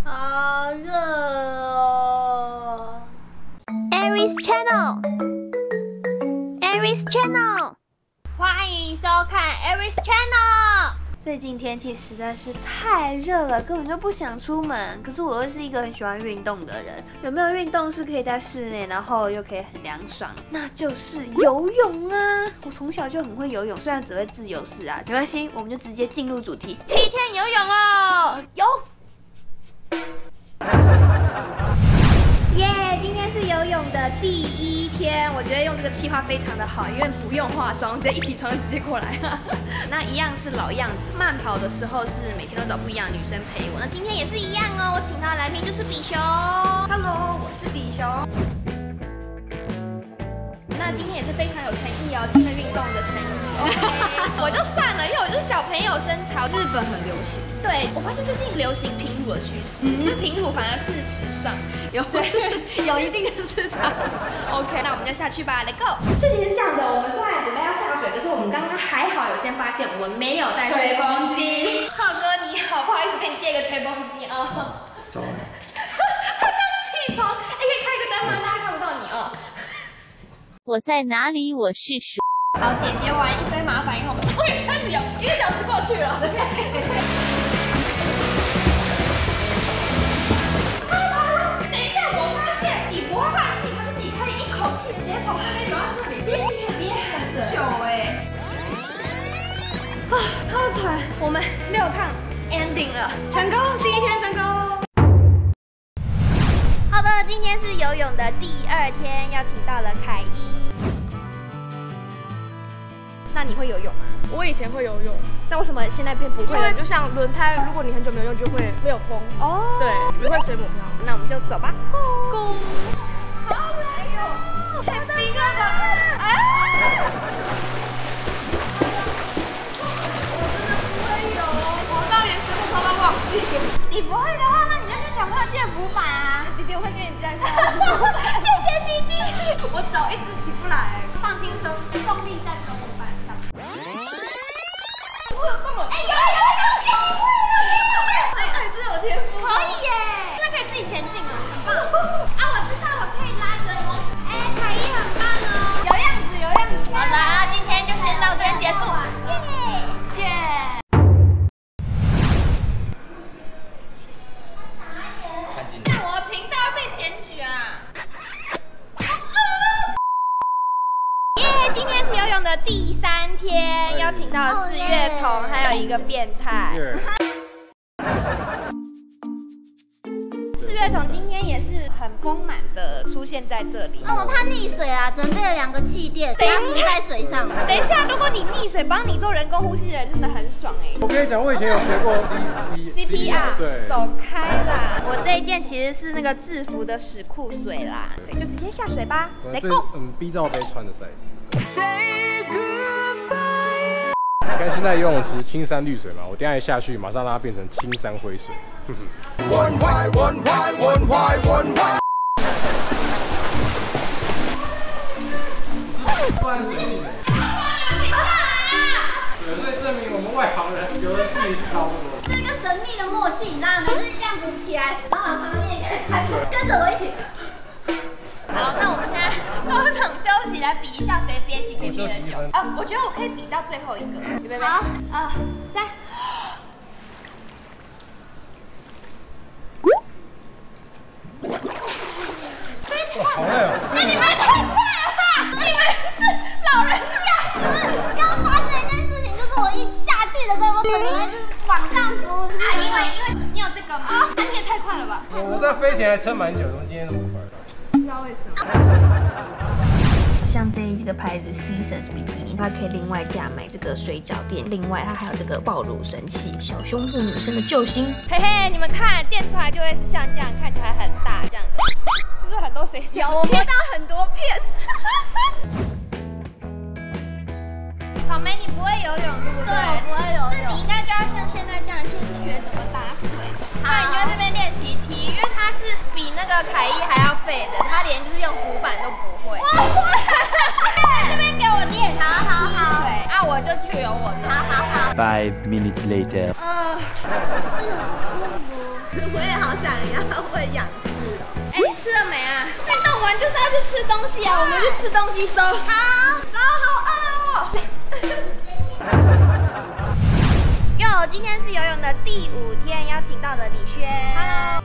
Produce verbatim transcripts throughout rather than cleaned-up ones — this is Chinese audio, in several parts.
好热哦 ！Aries Channel，Aries Channel， 欢迎收看 Aries Channel。最近天气实在是太热了，根本就不想出门。可是我又是一个很喜欢运动的人，有没有运动是可以在室内，然后又可以很凉爽？那就是游泳啊！我从小就很会游泳，虽然只会自由式啊，没关系，我们就直接进入主题，七天游泳了，游！耶！ Yeah, 今天是游泳的第一天，我觉得用这个企划非常的好，因为不用化妆，直接一起床就直接过来。那一样是老样子，慢跑的时候是每天都找不一样的女生陪我，那今天也是一样哦。我请到的来宾就是比熊 ，Hello， 我是比熊。那今天也是非常有诚意哦，真的运动的诚意。OK， 我就算了，因为我就是小朋友身材，日本很流行。对，我发现最近流行平乳的趋势，嗯、就是平乳反而是时尚，有对有一定的市场。OK， 那我们就下去吧 ，Let's go。事情是这样的，我们虽然准备要下水，可是我们刚刚还好有先发现我们没有带吹风机。浩哥你好，不好意思，跟你借个吹风机啊。走。他刚起床，哎，可以开个灯吗？大家看不到你哦。 我在哪里？我是谁？ 好，姐姐完一堆麻烦以后，我们终于开始游，一个小时过去了，对不对？等一下，我发现你不会换气，可是你可以一口气直接从那边游到这里，憋气可以憋很久哎。啊，超喘！我们六趟 ending 了，成功，第一天成功。好的，今天是游泳的第二天，邀请到了凯伊。那你会游泳吗？ 我以前会游泳， 那为什么现在变不会了？ 就像轮胎，如果你很久没有用，就会没有风哦。对，只会水母漂。 那我们就走吧。 Go！ 好累哟，太冰了吧！啊！我真的不会游，我刚连水母漂都忘记。你不会的话，那你就跟小朋友借浮板啊。弟弟，我会跟你教一下。谢谢弟弟。我脚一直起不来，放轻松，用力站着浮板上。哎，有有有有！这还是有天赋。可以耶，现在可以自己前进了，很棒。啊，我知道，我可以拉着你。哎，凯伊很棒哦，有样子有样子。好了，今天就先到这边结束。耶耶。这样我的频道被检举啊！耶，今天是游泳的第三天，邀请到了四月童，还有一个变态。四月童今天也是很丰满的出现在这里。 那我怕溺水啊，准备了两个气垫，等下浮在水上。 等一下，如果你溺水，帮你做人工呼吸的人真的很爽哎。 我跟你讲，我以前有学过 C P R， 对，走开啦。我这一件其实是那个制服的屎裤水啦，所以就直接下水吧。来 go。 嗯 ，B 罩杯穿的 size。看现在游泳池青山绿水嘛，我等下一下去，马上让它变成青山灰水。One white, one white, one white, one white。不然水性的。对，所以证明我们外行人游的距离是差不多。 这个神秘的默契，你知道吗？就是这样子起来，然后旁边也开始跟着我一起。 好，那我们现在中场休息，来比一下谁憋气可以憋得久。啊，我觉得我可以比到最后一个，预备备。好，二三。 好累哦！ 那你们太快了吧！你们是老人家。 不是，刚发生一件事情，就是我一下去的时候，我整个人就是往上浮。 啊，因为因为你有这个吗？啊，你也太快了吧！ 我在飞田还撑蛮久，怎么今天那么快？ 不知道为什么。 像这一个牌子 Seasons 比基尼，它可以另外价买这个水饺垫，另外它还有这个暴乳神器，小胸部女生的救星。 嘿嘿，你们看垫出来就会是像这样，看起来很大这样子，是不是很多水饺？ 有，我摸到很多片。 草莓，你不会游泳对不对？ 对，我不会游泳。 那你应该就要像现在这样，先学怎么打水。那你就在这边练习踢，因为他是比那个凯伊还要废的，他连就是用浮板都不会。我会。这边给我练习踢水，啊，我就去游我的。 好好好。 Five minutes later. 呃，是很舒服。 我也好想要会仰视哦。 哎，你吃了没啊？运动完就是要去吃东西啊，我们去吃东西走。 好，走，好饿哦。 哟，今天是游泳的第五天，邀请到了李轩。Hello。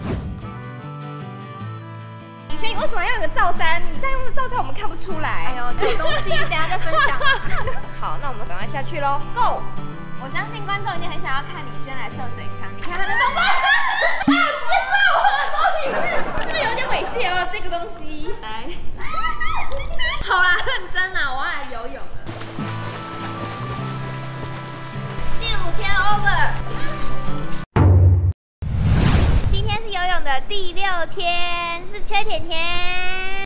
李轩，你为什么要有个罩衫？你再用个罩衫，我们看不出来。 哎呦，这个东西等下再分享。 好，那我们赶快下去喽 ，Go！ 我相信观众一定很想要看李轩来射水枪，你看他的动作，啊，直接射我耳朵里面，是不是有点猥亵哦？这个东西，来，好啦，认真啦，我要来游泳了。第五天 over， 今天是游泳的第六天，是缺甜甜。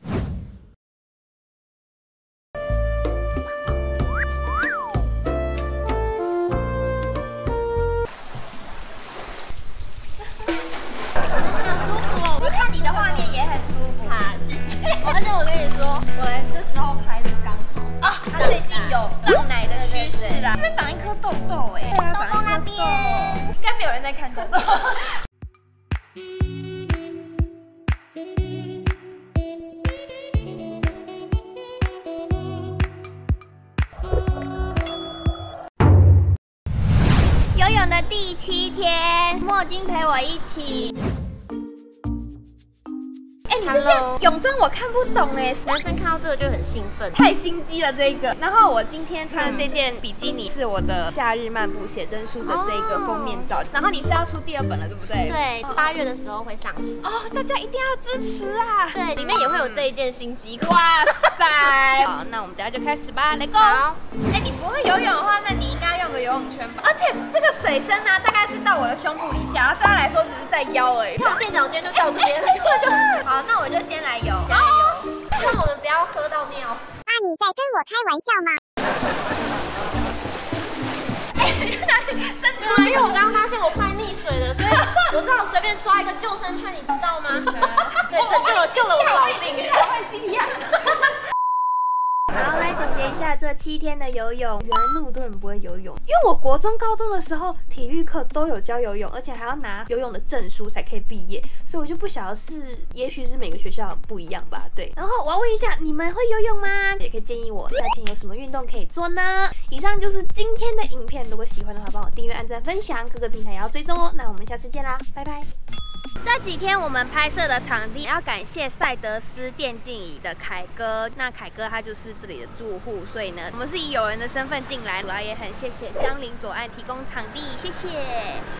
你的画面也很舒服，好，谢谢。而且我跟你说，我来这时候拍的刚好啊。他最近有胀奶的趋势啦，这边长一颗痘痘哎， 痘痘那边应该没有人在看痘痘。游泳的第七天，墨晶陪我一起。哎、欸，你这件泳装我看不懂哎， 男生看到这个就很兴奋， 太心机了这个。然后我今天穿的这件比基尼是我的夏日漫步写真书的这个封面照。然后你是要出第二本了，对不对？ 对，八月的时候会上市。 哦，大家一定要支持啊！ 对，里面也会有这一件新机款。 哇塞！好，那我们等下就开始吧，来 go！ 好。哎、欸，你不会游泳的话，那你应该用个游泳圈吧？而且这个水深呢、啊，大概是到我的胸部以下，对他来说只是在腰而已。 看我垫脚尖就到这边， 这就好。那我就先来游， 先来游。但我们不要喝到尿。 啊，你在跟我开玩笑吗？ 哎、欸，哪里伸出来？ 因为我刚刚发现我快溺水了，所以我只好随便抓一个救生圈，你知道吗？对，拯救了救了我的老命。 坏 C P R。好，来总结一下这七天的游泳。原来那么多人不会游泳，因为我国中、高中的时候体育课都有教游泳，而且还要拿游泳的证书才可以毕业，所以我就不晓得是，也许是每个学校不一样吧。对，然后我要问一下，你们会游泳吗？也可以建议我夏天有什么运动可以做呢？以上就是今天的影片，如果喜欢的话，帮我订阅、按赞、分享，各个平台也要追踪哦。那我们下次见啦，拜拜。这几天我们拍摄的场地要感谢赛德斯电竞椅的凯哥，那凯哥他就是这里的住户，所以呢，我们是以友人的身份进来，主要也很谢谢香邻左岸提供场地，谢谢。